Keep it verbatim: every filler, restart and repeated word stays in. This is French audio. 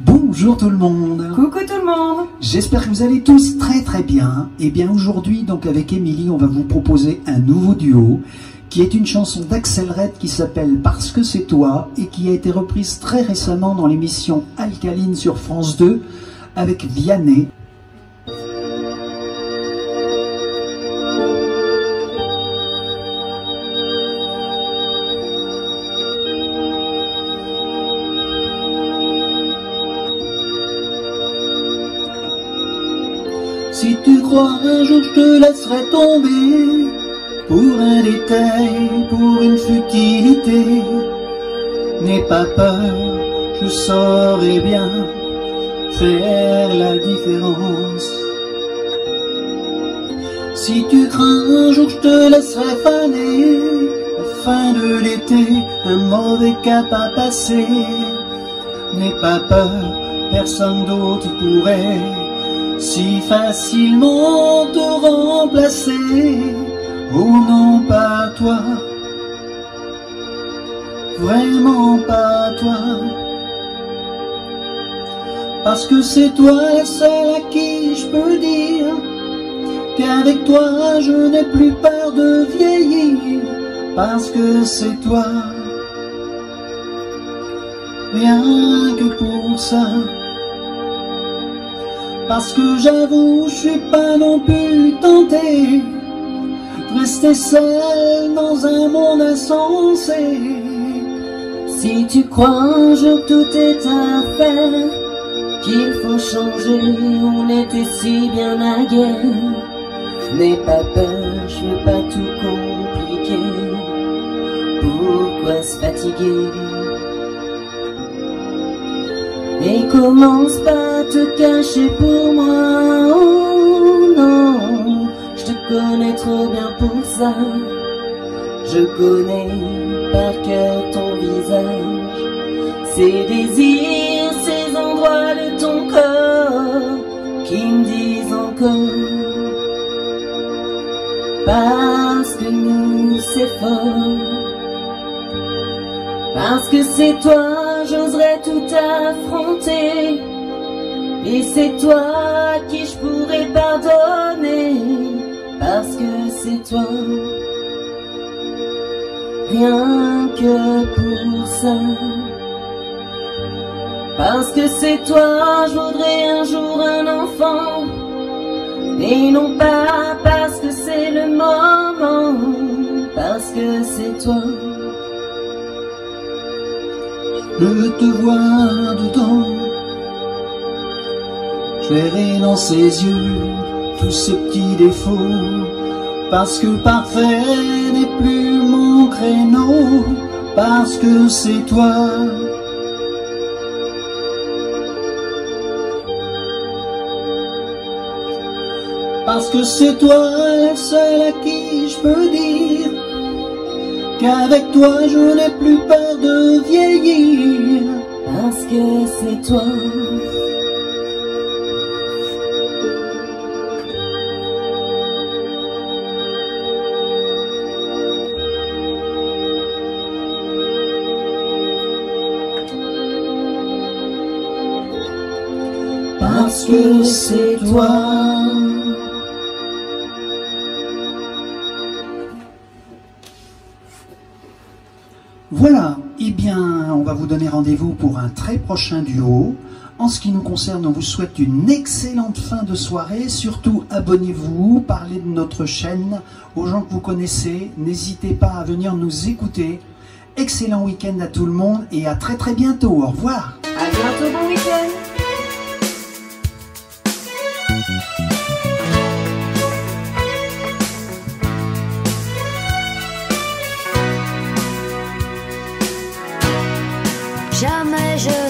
Bonjour tout le monde. Coucou tout le monde. J'espère que vous allez tous très très bien. Et bien aujourd'hui, donc avec Émilie, on va vous proposer un nouveau duo qui est une chanson d'Axel Red qui s'appelle Parce que c'est toi et qui a été reprise très récemment dans l'émission Alcaline sur France deux avec Vianney. Si tu crois un jour je te laisserai tomber pour un détail, pour une futilité, n'aie pas peur, je saurai bien faire la différence. Si tu crains un jour je te laisserai faner, la fin de l'été, un mauvais cap à passer, n'aie pas peur, personne d'autre pourrait si facilement te remplacer. Oh non, pas toi, vraiment pas toi, parce que c'est toi la seule à qui je peux dire qu'avec toi je n'ai plus peur de vieillir, parce que c'est toi, rien que pour ça. Parce que j'avoue, je suis pas non plus tenté de rester seul dans un monde insensé. Si tu crois un jour tout est à faire, qu'il faut changer, on était si bien naguère. N'aie pas peur, je vais pas tout compliquer. Pourquoi se fatiguer? Et commence pas à te cacher pour moi, oh non, je te connais trop bien pour ça. Je connais par cœur ton visage, ces désirs, ces endroits de ton corps qui me disent encore, parce que nous c'est fort, parce que c'est toi. J'oserais tout affronter, et c'est toi à qui je pourrais pardonner, parce que c'est toi, rien que pour ça. Parce que c'est toi, je voudrais un jour un enfant, et non pas parce que c'est le moment, parce que c'est toi. Je te vois dedans, je verrai dans ses yeux tous ces petits défauts, parce que parfait n'est plus mon créneau, parce que c'est toi. Parce que c'est toi la seule à qui je peux dire qu'avec toi je n'ai plus peur de vieillir, parce que c'est toi. Parce que c'est toi. Voilà, eh bien, on va vous donner rendez-vous pour un très prochain duo. En ce qui nous concerne, on vous souhaite une excellente fin de soirée. Surtout, abonnez-vous, parlez de notre chaîne aux gens que vous connaissez. N'hésitez pas à venir nous écouter. Excellent week-end à tout le monde et à très très bientôt. Au revoir. À bientôt, bon week-end. Jamais je